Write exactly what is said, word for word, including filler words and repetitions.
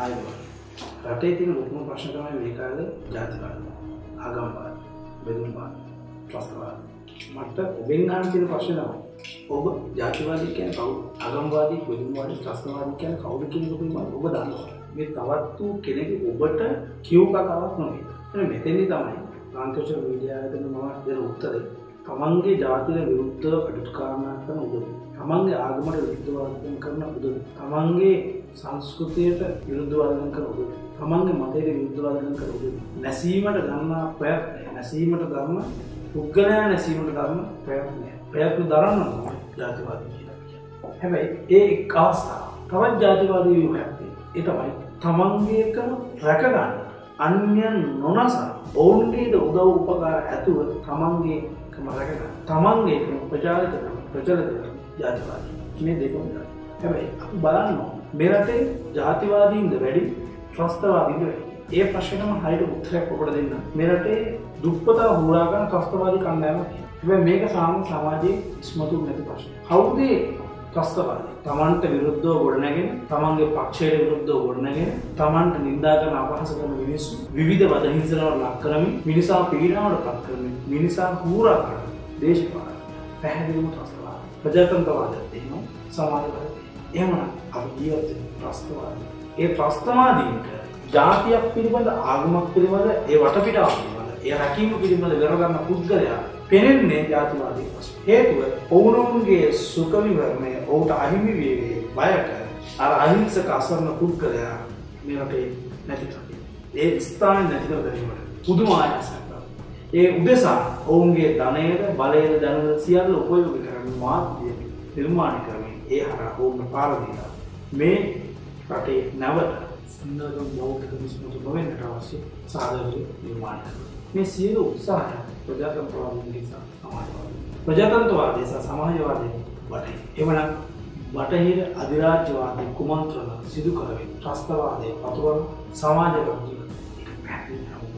ආයුබෝවන්. රටේ තියෙන ලොකුම ප්‍රශ්න තමයි මේ කාලේ ජාතිවාද, ආගම්වාද, බෙදුම්වාද, ත්‍රස්තවාද. මට ඔබෙන් අහන්න තියෙන ප්‍රශ්නේ තමයි ඔබ ජාතිවාදී කියන්නේ කවුද? ආගම්වාදී, බෙදුම්වාදී, ත්‍රස්තවාදී කියන්නේ කවුද කියන එක පිළිබඳව ඔබ දන්නවද? මේ තවත් කෙනෙකු ඔබට කියු කතාවක් නෙවෙයි. එහෙනම් මෙතෙන්දි තමයි ලාංකික මීඩියා එකෙන් මම දෙන උත්තරේ තමන්ගේ ජාතියට විරුද්ධව කටයුතුකාරනා කරන උදව්. තමන්ගේ ආගමට විරුද්ධව කරන උදව්. තමන්ගේ සංස්කෘතියට විරුද්ධව කරන උදව්. තමන්ගේ මතයට විරුද්ධව කරන උදව්. නැසීමට ගන්නා ප්‍රයත්නය, නැසීමට ගන්න පුද්ගලයා නැසීමට ගන්න ප්‍රයත්නය. ප්‍රයත්න දරන්න ඕනේ ජාතිවාදී කියලා. හැබැයි ඒ එක් අවස්ථාවක්. තවත් ජාතිවාදී ව්‍යුහයක් තියෙනවා. ඒ තමයි තමන්ගේකම රැකගන්න. අන්‍යයන් නොනසා ඔවුන්ගේද උදව් උපකාර ඇතුව තමන්ගේ කම රැකගන්න. තමන්ගේ ප්‍රචාරිත ප්‍රචලිත ජාතිවාදී. මේ දෙකම ගන්න. හැබැයි අපි බලන්න මේ රටේ ජාතිවාදීන්ද වැඩි ත්‍රස්තවාදීන්ද වැඩි? ඒ ප්‍රශ්නෙටම හරියට උත්තරයක් ඔබට දෙන්න. මේ රටේ දුප්පතා හොරා ගන්න ත්‍රස්තවාදී කණ්ඩායමක් තියෙනවා. හැබැයි මේක සාමාන්‍ය සමාජයේ ඉස්මතු නැති ප්‍රශ්නයක්. කවුද ත්‍රස්තවාදී? තමන්ට විරුද්ධව ගොඩනැගෙන, තමන්ගේ පක්ෂයට විරුද්ධව ගොඩනැගෙන, තමන්ට නිඳා කරන අපහාස කරන මිනිස්සු විවිධ වද හිංසනවල ලක් කරමින්, මිනිසා පීඩනවලට පත් කරමින්, මිනිසා හූරා කරන දේශපාලන පැහැදිලිවම ත්‍රස්තවාදී. ප්‍රජාතන්ත්‍රවාදයක් තියෙනවා, සමාජවාදයක්. එහෙමනම් අපි ජීවත් වෙන ත්‍රස්තවාදී. ඒ ත්‍රස්තවාදීන්ට ජාතියක් පිළිබඳ, ආගමක් පිළිබඳ, ඒ වටපිටාව පිළිබඳ, ඒ රැකීම පිළිබඳ වෙරගන්න පුද්ගලයා පෙනෙන්නේ ජාතිවාදී වශයෙන්. හේතුව ඔවුනොවුන්ගේ සුඛ විවරණය ඔවුන්ට අහිමි වේවේ බයට අර අහිංසක අසරණ පුද්ගලයා මේ රටේ නැති කරගන්න. ඒ ස්ථාන නැති කර ගැනීමට පුදුම ආයාසයක්. ඒ උදෙසා ඔවුන්ගේ ධනයද, බලයද, දැනුම සියල්ල උපයෝගී කරමින් මාධ්‍ය නිර්මාණය කරමින් ඒ හරහා ඔවුන්ට පාර දීලා මේ රටේ නැවත සම්නගම් බෞද්ධ විශ්මතු නොවෙන්නට අවශ්‍ය සාධක නිර්මාණය කරනවා. මේ සියලු උත්සාහය ප්‍රජාතන්ත්‍රවාදී නිසා සමාජවාදී. ප්‍රජාතන්ත්‍රවාදී සහ සමාජවාදී වටේ. එවනම් බටහිර අධිරාජ්‍යවාදී කුමන්ත්‍රණ සිදු කරමින් ත්‍රස්තවාදයේ පතුරවන සමාජ ජීවිතය එක පැහැදිලිව